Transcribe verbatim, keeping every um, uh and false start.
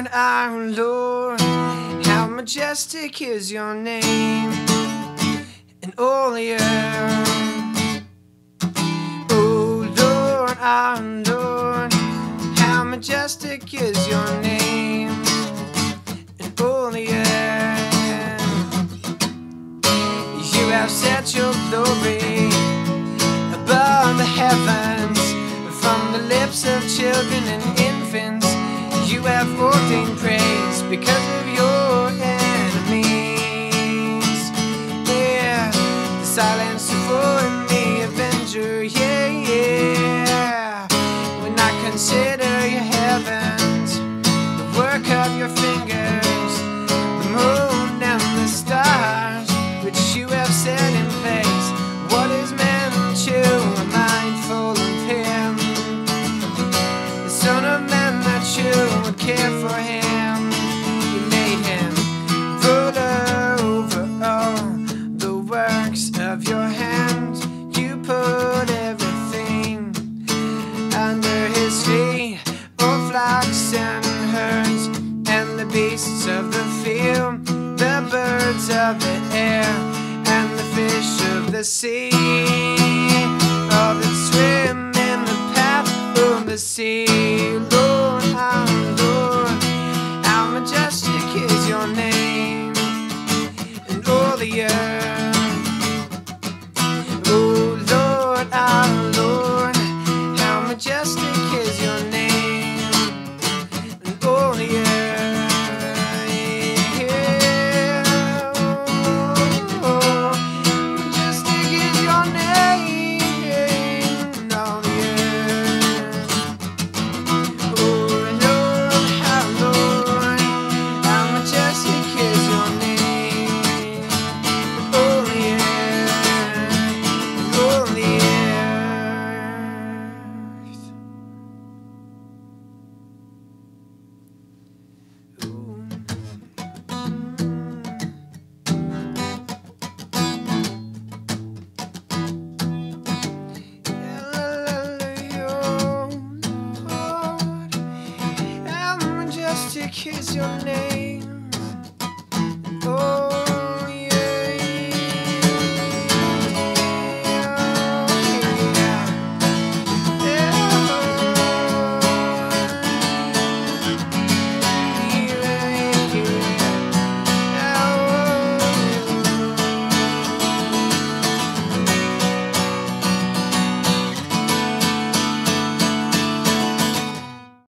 Lord, our Lord, how majestic is your name in all the earth. Oh Lord, our Lord, how majestic is your name in all the earth. You have set your glory above the heavens, from the lips of children and infants. You have ordained praise because of your enemies. Yeah, the silence before me, avenger. Yeah, yeah. When I consider your heavens, the work of your fingers, the moon and the stars which you have set in place, what is man to a mindful of him? The Son of Man that you would care for him. You made him ruler over all the works of your hands. You put everything under his feet, all flocks and herds, and the beasts of the field, the birds of the air, and the fish of the sea, all that swim in the path of the sea. Lord, our Lord, how majestic is your name in all the earth. Oh Lord, our Lord, how majestic is your name in all the earth. Is your name, oh